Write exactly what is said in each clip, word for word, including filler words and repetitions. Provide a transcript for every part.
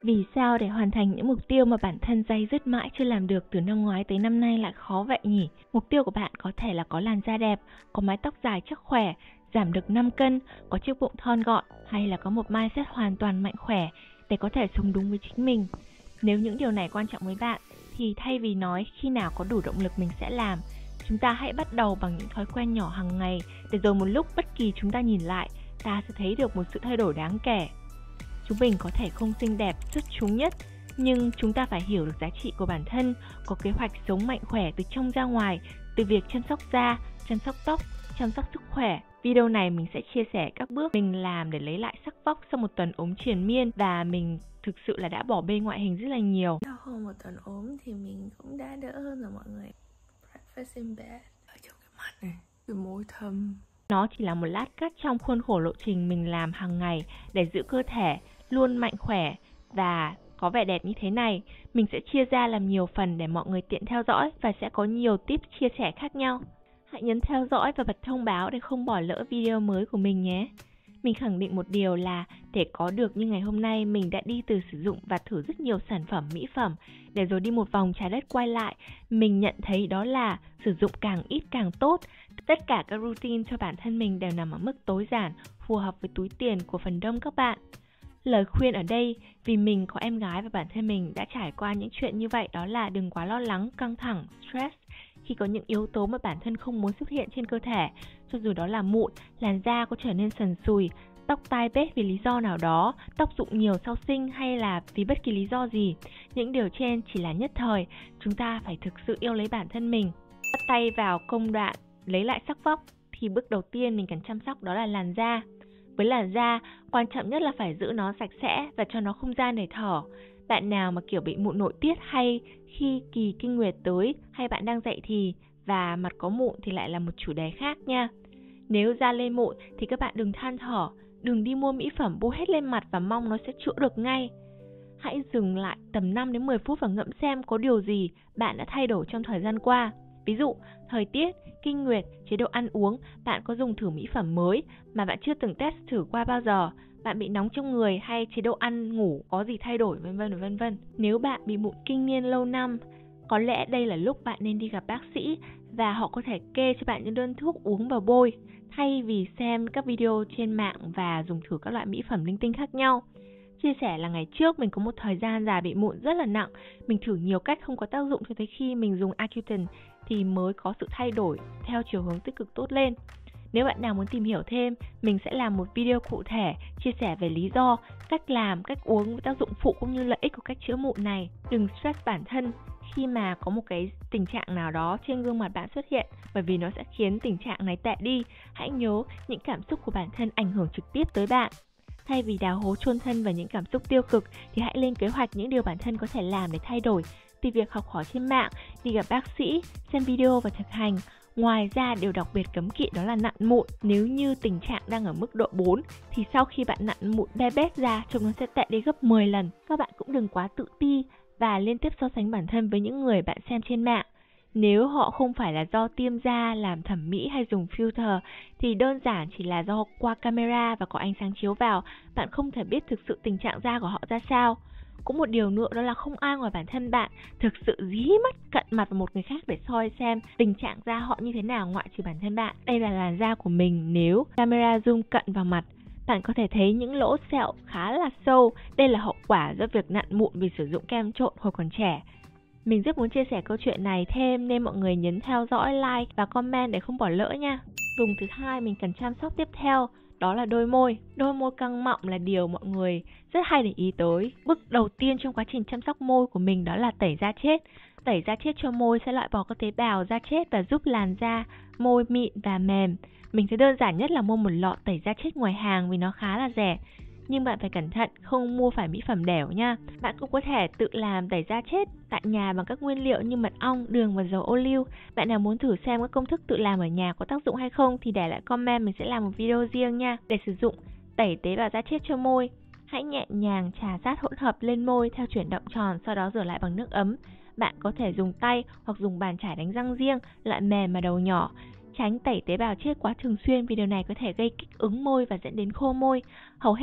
Vì sao để hoàn thành những mục tiêu mà bản thân day dứt mãi chưa làm được từ năm ngoái tới năm nay lại khó vậy nhỉ? Mục tiêu của bạn có thể là có làn da đẹp, có mái tóc dài chắc khỏe, giảm được năm cân, có chiếc bụng thon gọn, hay là có một mindset hoàn toàn mạnh khỏe để có thể sống đúng với chính mình. Nếu những điều này quan trọng với bạn, thì thay vì nói khi nào có đủ động lực mình sẽ làm, chúng ta hãy bắt đầu bằng những thói quen nhỏ hàng ngày, để rồi một lúc bất kỳ chúng ta nhìn lại, ta sẽ thấy được một sự thay đổi đáng kể. Chúng mình có thể không xinh đẹp, xuất chúng nhất, nhưng chúng ta phải hiểu được giá trị của bản thân, có kế hoạch sống mạnh khỏe từ trong ra ngoài, từ việc chăm sóc da, chăm sóc tóc, chăm sóc sức khỏe. Video này mình sẽ chia sẻ các bước mình làm để lấy lại sắc vóc sau một tuần ốm triền miên, và mình thực sự là đã bỏ bê ngoại hình rất là nhiều. Sau hơn một tuần ốm thì mình cũng đã đỡ hơn rồi mọi người. Breakfast in bed, ở trong cái mặt này, cái môi thâm. Nó chỉ là một lát cắt trong khuôn khổ lộ trình mình làm hàng ngày để giữ cơ thể luôn mạnh khỏe và có vẻ đẹp như thế này. Mình sẽ chia ra làm nhiều phần để mọi người tiện theo dõi, và sẽ có nhiều tip chia sẻ khác nhau. Hãy nhấn theo dõi và bật thông báo để không bỏ lỡ video mới của mình nhé. Mình khẳng định một điều là để có được như ngày hôm nay, mình đã đi từ sử dụng và thử rất nhiều sản phẩm mỹ phẩm, để rồi đi một vòng trái đất quay lại, mình nhận thấy đó là sử dụng càng ít càng tốt. Tất cả các routine cho bản thân mình đều nằm ở mức tối giản, phù hợp với túi tiền của phần đông các bạn. Lời khuyên ở đây, vì mình có em gái và bản thân mình đã trải qua những chuyện như vậy, đó là đừng quá lo lắng, căng thẳng, stress khi có những yếu tố mà bản thân không muốn xuất hiện trên cơ thể, cho dù đó là mụn, làn da có trở nên sần sùi, tóc tai bết vì lý do nào đó, tóc rụng nhiều sau sinh, hay là vì bất kỳ lý do gì. Những điều trên chỉ là nhất thời, chúng ta phải thực sự yêu lấy bản thân mình. Bắt tay vào công đoạn lấy lại sắc vóc, thì bước đầu tiên mình cần chăm sóc đó là làn da. Với làn da, quan trọng nhất là phải giữ nó sạch sẽ và cho nó không gian để thở. Bạn nào mà kiểu bị mụn nội tiết hay khi kỳ kinh nguyệt tới, hay bạn đang dậy thì và mặt có mụn thì lại là một chủ đề khác nha. Nếu da lên mụn thì các bạn đừng than thở, đừng đi mua mỹ phẩm bôi hết lên mặt và mong nó sẽ chữa được ngay. Hãy dừng lại tầm năm đến mười phút và ngẫm xem có điều gì bạn đã thay đổi trong thời gian qua. Ví dụ, thời tiết, kinh nguyệt, chế độ ăn uống, bạn có dùng thử mỹ phẩm mới mà bạn chưa từng test thử qua bao giờ, bạn bị nóng trong người hay chế độ ăn ngủ có gì thay đổi, vân vân vân vân. Nếu bạn bị mụn kinh niên lâu năm, có lẽ đây là lúc bạn nên đi gặp bác sĩ và họ có thể kê cho bạn những đơn thuốc uống và bôi, thay vì xem các video trên mạng và dùng thử các loại mỹ phẩm linh tinh khác nhau. Chia sẻ là ngày trước mình có một thời gian dài bị mụn rất là nặng, mình thử nhiều cách không có tác dụng, cho tới khi mình dùng Accutane thì mới có sự thay đổi theo chiều hướng tích cực tốt lên. Nếu bạn nào muốn tìm hiểu thêm, mình sẽ làm một video cụ thể chia sẻ về lý do, cách làm, cách uống, tác dụng phụ cũng như lợi ích của cách chữa mụn này. Đừng stress bản thân khi mà có một cái tình trạng nào đó trên gương mặt bạn xuất hiện, bởi vì nó sẽ khiến tình trạng này tệ đi. Hãy nhớ, những cảm xúc của bản thân ảnh hưởng trực tiếp tới bạn. Thay vì đào hố chôn thân vào những cảm xúc tiêu cực, thì hãy lên kế hoạch những điều bản thân có thể làm để thay đổi, từ việc học hỏi trên mạng, đi gặp bác sĩ, xem video và thực hành. Ngoài ra, điều đặc biệt cấm kỵ đó là nặn mụn. Nếu như tình trạng đang ở mức độ bốn, thì sau khi bạn nặn mụn be bét ra, trông nó sẽ tệ đi gấp mười lần. Các bạn cũng đừng quá tự ti và liên tiếp so sánh bản thân với những người bạn xem trên mạng. Nếu họ không phải là do tiêm da, làm thẩm mỹ hay dùng filter, thì đơn giản chỉ là do qua camera và có ánh sáng chiếu vào, bạn không thể biết thực sự tình trạng da của họ ra sao. Cũng một điều nữa đó là không ai ngoài bản thân bạn thực sự dí mắt cận mặt vào một người khác để soi xem tình trạng da họ như thế nào ngoại trừ bản thân bạn. Đây là làn da của mình, nếu camera zoom cận vào mặt, bạn có thể thấy những lỗ sẹo khá là sâu. Đây là hậu quả do việc nặn mụn vì sử dụng kem trộn hồi còn trẻ. Mình rất muốn chia sẻ câu chuyện này thêm nên mọi người nhấn theo dõi, like và comment để không bỏ lỡ nha. Vùng thứ hai mình cần chăm sóc tiếp theo đó là đôi môi. Đôi môi căng mọng là điều mọi người rất hay để ý tới. Bước đầu tiên trong quá trình chăm sóc môi của mình đó là tẩy da chết. Tẩy da chết cho môi sẽ loại bỏ các tế bào da chết và giúp làn da môi mịn và mềm. Mình thấy đơn giản nhất là mua một lọ tẩy da chết ngoài hàng vì nó khá là rẻ. Nhưng bạn phải cẩn thận, không mua phải mỹ phẩm đẻo nha. Bạn cũng có thể tự làm tẩy da chết tại nhà bằng các nguyên liệu như mật ong, đường và dầu ô liu. Bạn nào muốn thử xem các công thức tự làm ở nhà có tác dụng hay không thì để lại comment, mình sẽ làm một video riêng nha. Để sử dụng tẩy tế bào da chết cho môi, hãy nhẹ nhàng chà sát hỗn hợp lên môi theo chuyển động tròn, sau đó rửa lại bằng nước ấm. Bạn có thể dùng tay hoặc dùng bàn chải đánh răng riêng, loại mềm mà đầu nhỏ. Tránh tẩy tế bào chết quá thường xuyên vì điều này có thể gây kích ứng môi và dẫn đến khô môi. Hầu hết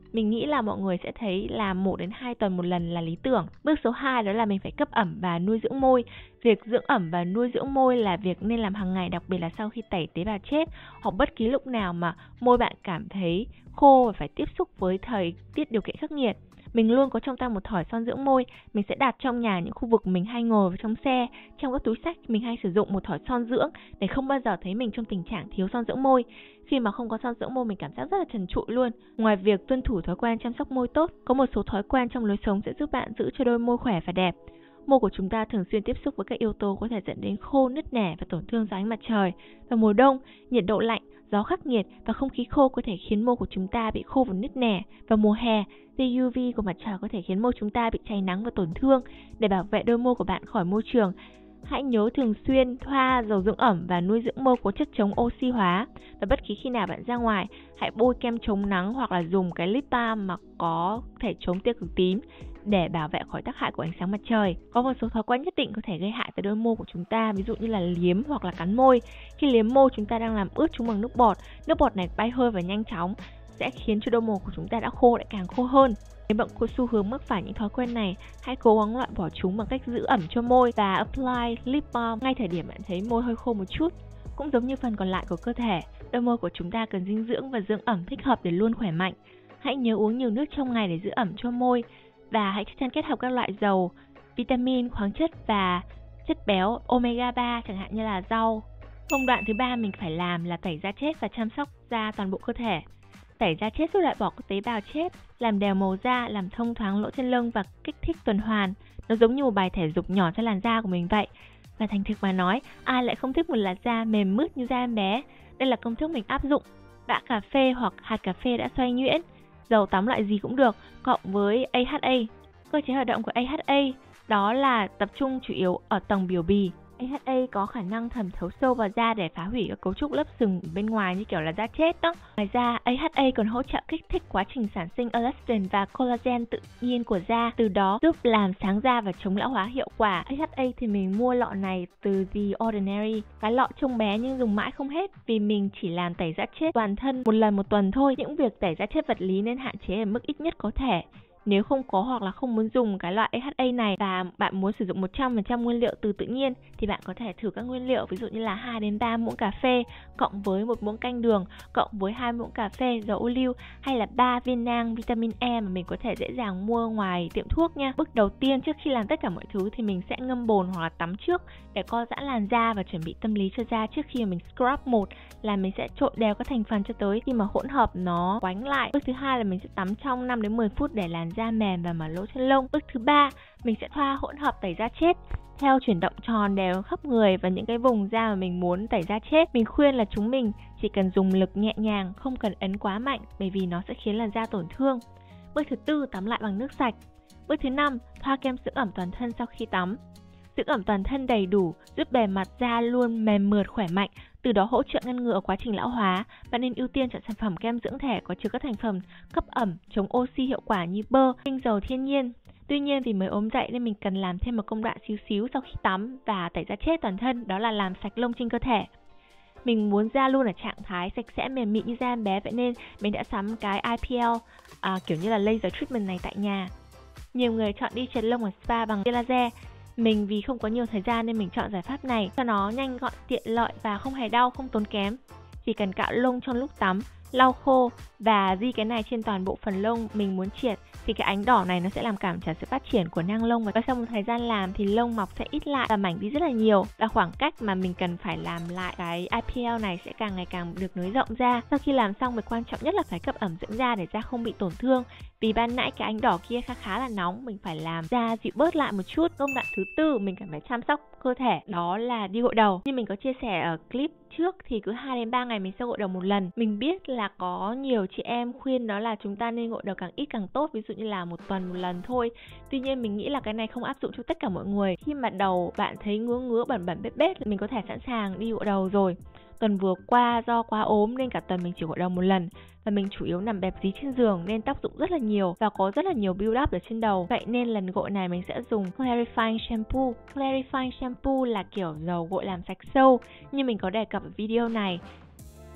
Mình nghĩ là mọi người sẽ thấy là một đến hai tuần một lần là lý tưởng. Bước số hai đó là mình phải cấp ẩm và nuôi dưỡng môi. Việc dưỡng ẩm và nuôi dưỡng môi là việc nên làm hàng ngày, đặc biệt là sau khi tẩy tế bào chết hoặc bất kỳ lúc nào mà môi bạn cảm thấy khô và phải tiếp xúc với thời tiết điều kiện khắc nghiệt. Mình luôn có trong tay một thỏi son dưỡng môi. Mình sẽ đặt trong nhà những khu vực mình hay ngồi vào trong xe, trong các túi xách mình hay sử dụng một thỏi son dưỡng để không bao giờ thấy mình trong tình trạng thiếu son dưỡng môi. Khi mà không có son dưỡng môi mình cảm giác rất là trần trụi luôn. Ngoài việc tuân thủ thói quen chăm sóc môi tốt, có một số thói quen trong lối sống sẽ giúp bạn giữ cho đôi môi khỏe và đẹp. Môi của chúng ta thường xuyên tiếp xúc với các yếu tố có thể dẫn đến khô, nứt nẻ và tổn thương do ánh mặt trời. Vào mùa đông, nhiệt độ lạnh, gió khắc nghiệt và không khí khô có thể khiến môi của chúng ta bị khô và nứt nẻ. Vào mùa hè, tia u vê của mặt trời có thể khiến môi chúng ta bị cháy nắng và tổn thương. Để bảo vệ đôi môi của bạn khỏi môi trường, hãy nhớ thường xuyên thoa dầu dưỡng ẩm và nuôi dưỡng môi có chất chống oxy hóa. Và bất kỳ khi nào bạn ra ngoài, hãy bôi kem chống nắng hoặc là dùng cái lip balm mà có thể chống tia cực tím để bảo vệ khỏi tác hại của ánh sáng mặt trời. Có một số thói quen nhất định có thể gây hại tới đôi môi của chúng ta, ví dụ như là liếm hoặc là cắn môi. Khi liếm môi, chúng ta đang làm ướt chúng bằng nước bọt. Nước bọt này bay hơi và nhanh chóng sẽ khiến cho đôi môi của chúng ta đã khô lại càng khô hơn. Nếu bạn có xu hướng mắc phải những thói quen này, hãy cố gắng loại bỏ chúng bằng cách giữ ẩm cho môi và apply lip balm ngay thời điểm bạn thấy môi hơi khô một chút. Cũng giống như phần còn lại của cơ thể, đôi môi của chúng ta cần dinh dưỡng và dưỡng ẩm thích hợp để luôn khỏe mạnh. Hãy nhớ uống nhiều nước trong ngày để giữ ẩm cho môi và hãy chắc chắn kết hợp các loại dầu, vitamin, khoáng chất và chất béo omega ba chẳng hạn như là rau. Công đoạn thứ ba mình phải làm là tẩy da chết và chăm sóc da toàn bộ cơ thể. Tẩy da chết giúp loại bỏ các tế bào chết, làm đều màu da, làm thông thoáng lỗ chân lông và kích thích tuần hoàn. Nó giống như một bài thể dục nhỏ cho làn da của mình vậy. Và thành thực mà nói, ai lại không thích một làn da mềm mướt như da em bé. Đây là công thức mình áp dụng. Bã cà phê hoặc hạt cà phê đã xoay nhuyễn, dầu tắm loại gì cũng được, cộng với a hát a. Cơ chế hoạt động của a hát a đó là tập trung chủ yếu ở tầng biểu bì. a hát a có khả năng thẩm thấu sâu vào da để phá hủy các cấu trúc lớp sừng bên ngoài như kiểu là da chết đó. Ngoài ra, a hát a còn hỗ trợ kích thích quá trình sản sinh elastin và collagen tự nhiên của da, từ đó giúp làm sáng da và chống lão hóa hiệu quả. a hát a thì mình mua lọ này từ The Ordinary. Cái lọ trông bé nhưng dùng mãi không hết vì mình chỉ làm tẩy da chết toàn thân một lần một tuần thôi. Những việc tẩy da chết vật lý nên hạn chế ở mức ít nhất có thể. Nếu không có hoặc là không muốn dùng cái loại a hát a này và bạn muốn sử dụng một trăm phần trăm nguyên liệu từ tự nhiên thì bạn có thể thử các nguyên liệu, ví dụ như là hai đến ba muỗng cà phê cộng với một muỗng canh đường cộng với hai muỗng cà phê dầu ô liu hay là ba viên nang vitamin E mà mình có thể dễ dàng mua ngoài tiệm thuốc nha. Bước đầu tiên trước khi làm tất cả mọi thứ thì mình sẽ ngâm bồn hoặc là tắm trước để co giãn làn da và chuẩn bị tâm lý cho da. Trước khi mà mình scrub một là mình sẽ trộn đều các thành phần cho tới khi mà hỗn hợp nó quánh lại. Bước thứ hai là mình sẽ tắm trong năm đến mười phút để làn da mềm và mở lỗ chân lông. Bước thứ ba, mình sẽ thoa hỗn hợp tẩy da chết theo chuyển động tròn đều khắp người và những cái vùng da mà mình muốn tẩy da chết. Mình khuyên là chúng mình chỉ cần dùng lực nhẹ nhàng, không cần ấn quá mạnh bởi vì nó sẽ khiến làn da tổn thương. Bước thứ tư, tắm lại bằng nước sạch. Bước thứ năm, thoa kem dưỡng ẩm toàn thân sau khi tắm. Dưỡng ẩm toàn thân đầy đủ giúp bề mặt da luôn mềm mượt khỏe mạnh, từ đó hỗ trợ ngăn ngừa quá trình lão hóa. Bạn nên ưu tiên chọn sản phẩm kem dưỡng thể có chứa các thành phần cấp ẩm, chống oxy hiệu quả như bơ, tinh dầu thiên nhiên. Tuy nhiên vì mới ốm dậy nên mình cần làm thêm một công đoạn xíu xíu sau khi tắm và tẩy da chết toàn thân, đó là làm sạch lông trên cơ thể. Mình muốn da luôn ở trạng thái sạch sẽ mềm mịn như da em bé, vậy nên mình đã sắm cái i pê lờ à, kiểu như là laser treatment này tại nhà. Nhiều người chọn đi chặt lông ở spa bằng tia laser. Mình vì không có nhiều thời gian nên mình chọn giải pháp này cho nó nhanh gọn, tiện lợi và không hề đau, không tốn kém. Chỉ cần cạo lông trong lúc tắm, lau khô và di cái này trên toàn bộ phần lông mình muốn triệt thì cái ánh đỏ này nó sẽ làm cản trở sự phát triển của nang lông, và sau một thời gian làm thì lông mọc sẽ ít lại và mảnh đi rất là nhiều, và khoảng cách mà mình cần phải làm lại cái i pê lờ này sẽ càng ngày càng được nới rộng ra. Sau khi làm xong, việc quan trọng nhất là phải cấp ẩm dưỡng da để da không bị tổn thương, vì ban nãy cái ánh đỏ kia khá khá là nóng, mình phải làm da dịu bớt lại một chút. Công đoạn thứ tư mình cần phải chăm sóc cơ thể, đó là đi gội đầu. Như mình có chia sẻ ở clip trước thì cứ hai đến ba ngày mình sẽ gội đầu một lần. Mình biết là có nhiều chị em khuyên đó là chúng ta nên gội đầu càng ít càng tốt, ví dụ như là một tuần một lần thôi. Tuy nhiên mình nghĩ là cái này không áp dụng cho tất cả mọi người. Khi mà đầu bạn thấy ngứa ngứa bẩn bẩn bết bết, mình có thể sẵn sàng đi gội đầu rồi. Tuần vừa qua do quá ốm nên cả tuần mình chỉ gội đầu một lần, và mình chủ yếu nằm bẹp dí trên giường nên tóc rụng rất là nhiều và có rất là nhiều build up ở trên đầu. Vậy nên lần gội này mình sẽ dùng Clarifying Shampoo. Clarifying Shampoo là kiểu dầu gội làm sạch sâu như mình có đề cập ở video này.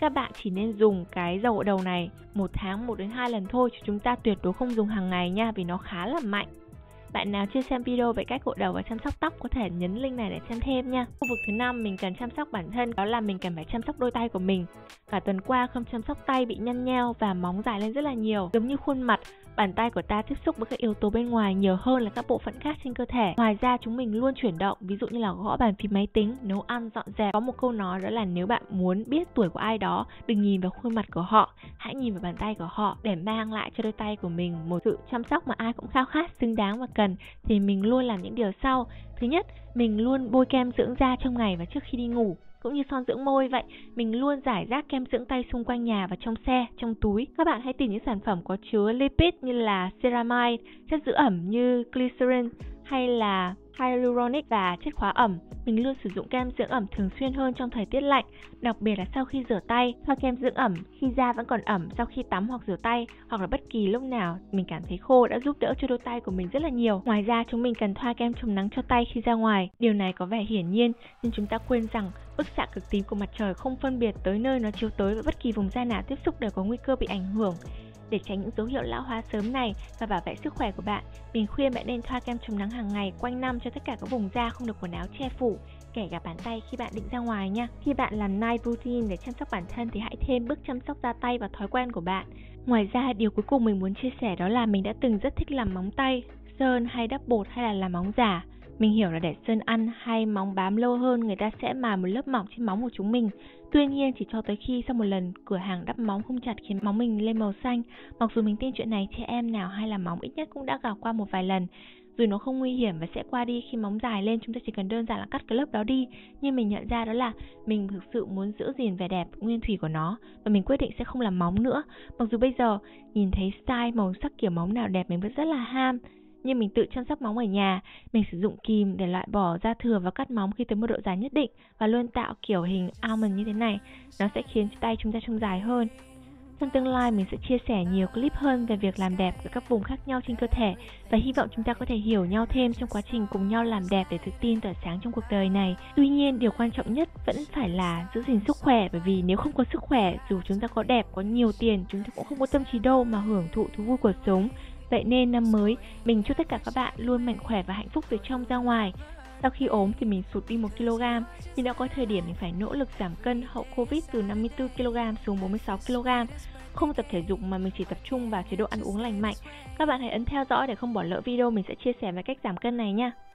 Các bạn chỉ nên dùng cái dầu gội đầu này một tháng một đến hai lần thôi, chứ chúng ta tuyệt đối không dùng hàng ngày nha, vì nó khá là mạnh. Bạn nào chưa xem video về cách gội đầu và chăm sóc tóc có thể nhấn link này để xem thêm nha. Khu vực thứ năm mình cần chăm sóc bản thân, đó là mình cần phải chăm sóc đôi tay của mình. Cả tuần qua không chăm sóc tay bị nhăn nheo và móng dài lên rất là nhiều. Giống như khuôn mặt, bàn tay của ta tiếp xúc với các yếu tố bên ngoài nhiều hơn là các bộ phận khác trên cơ thể. Ngoài ra chúng mình luôn chuyển động, ví dụ như là gõ bàn phím máy tính, nấu ăn, dọn dẹp. Có một câu nói đó là nếu bạn muốn biết tuổi của ai đó, đừng nhìn vào khuôn mặt của họ, hãy nhìn vào bàn tay của họ. Để mang lại cho đôi tay của mình một sự chăm sóc mà ai cũng khao khát, xứng đáng và cần, thì mình luôn làm những điều sau. Thứ nhất, mình luôn bôi kem dưỡng da trong ngày và trước khi đi ngủ. Cũng như son dưỡng môi vậy, mình luôn rải rác kem dưỡng tay xung quanh nhà và trong xe, trong túi. Các bạn hãy tìm những sản phẩm có chứa lipid như là ceramide, chất giữ ẩm như glycerin hay là hyaluronic và chất khóa ẩm. Mình luôn sử dụng kem dưỡng ẩm thường xuyên hơn trong thời tiết lạnh, đặc biệt là sau khi rửa tay. Thoa kem dưỡng ẩm khi da vẫn còn ẩm sau khi tắm hoặc rửa tay, hoặc là bất kỳ lúc nào mình cảm thấy khô đã giúp đỡ cho đôi tay của mình rất là nhiều. Ngoài ra chúng mình cần thoa kem chống nắng cho tay khi ra ngoài. Điều này có vẻ hiển nhiên nhưng chúng ta quên rằng bức xạ cực tím của mặt trời không phân biệt tới nơi nó chiếu tới và bất kỳ vùng da nào tiếp xúc đều có nguy cơ bị ảnh hưởng. Để tránh những dấu hiệu lão hóa sớm này và bảo vệ sức khỏe của bạn, mình khuyên bạn nên thoa kem chống nắng hàng ngày quanh năm cho tất cả các vùng da không được quần áo che phủ, kể cả bàn tay khi bạn định ra ngoài nha. Khi bạn làm night routine để chăm sóc bản thân thì hãy thêm bước chăm sóc da tay vào thói quen của bạn. Ngoài ra, điều cuối cùng mình muốn chia sẻ đó là mình đã từng rất thích làm móng tay, sơn hay đắp bột hay là làm móng giả. Mình hiểu là để sơn ăn hay móng bám lâu hơn, người ta sẽ mài một lớp mỏng trên móng của chúng mình. Tuy nhiên, chỉ cho tới khi sau một lần cửa hàng đắp móng không chặt khiến móng mình lên màu xanh. Mặc dù mình tin chuyện này, trẻ em nào hay làm móng ít nhất cũng đã gặp qua một vài lần. Dù nó không nguy hiểm và sẽ qua đi khi móng dài lên, chúng ta chỉ cần đơn giản là cắt cái lớp đó đi. Nhưng mình nhận ra đó là mình thực sự muốn giữ gìn vẻ đẹp nguyên thủy của nó và mình quyết định sẽ không làm móng nữa. Mặc dù bây giờ nhìn thấy style màu sắc kiểu móng nào đẹp mình vẫn rất là ham. Nhưng mình tự chăm sóc móng ở nhà, mình sử dụng kìm để loại bỏ da thừa và cắt móng khi tới một độ dài nhất định và luôn tạo kiểu hình almond như thế này. Nó sẽ khiến tay chúng ta trông dài hơn. Trong tương lai mình sẽ chia sẻ nhiều clip hơn về việc làm đẹp ở các vùng khác nhau trên cơ thể và hy vọng chúng ta có thể hiểu nhau thêm trong quá trình cùng nhau làm đẹp để tự tin tỏa sáng trong cuộc đời này. Tuy nhiên, điều quan trọng nhất vẫn phải là giữ gìn sức khỏe, bởi vì nếu không có sức khỏe, dù chúng ta có đẹp, có nhiều tiền, chúng ta cũng không có tâm trí đâu mà hưởng thụ thú vui cuộc sống. Vậy nên năm mới, mình chúc tất cả các bạn luôn mạnh khỏe và hạnh phúc từ trong ra ngoài. Sau khi ốm thì mình sụt đi một ki lô gam, nhưng đã có thời điểm mình phải nỗ lực giảm cân hậu Covid từ năm mươi tư ki lô gam xuống bốn mươi sáu ki lô gam. Không tập thể dục mà mình chỉ tập trung vào chế độ ăn uống lành mạnh. Các bạn hãy ấn theo dõi để không bỏ lỡ video mình sẽ chia sẻ về cách giảm cân này nha.